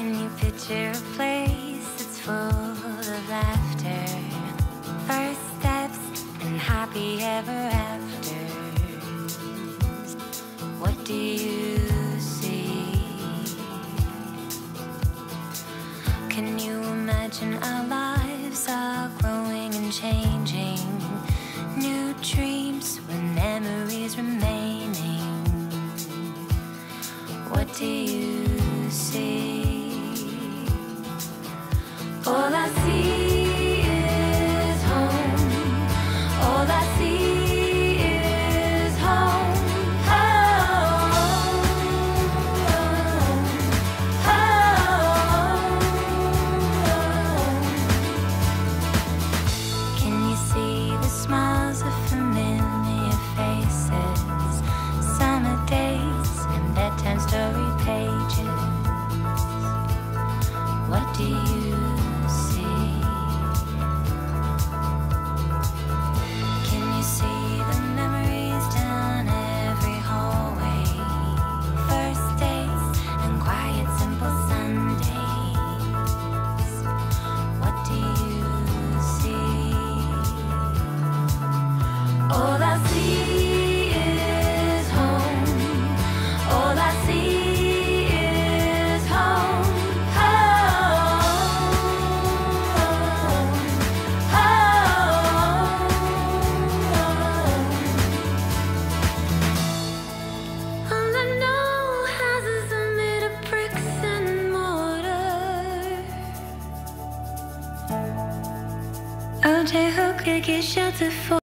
Can you picture a place that's full of laughter? First steps and happy ever afters. What do you see? Can you imagine our lives are growing and changing? New dreams with memories remaining. What do you see? All I see is home. All I see is home. Home. Home. Can you see the smiles of familiar faces? Summer days and bedtime story pages. What do you see? Can you see the memories down every hallway? First dates and quiet simple Sundays. What do you see? All I see is home. All I see is home. All I know, houses are made of bricks and mortar. OJ Hook could get shelter for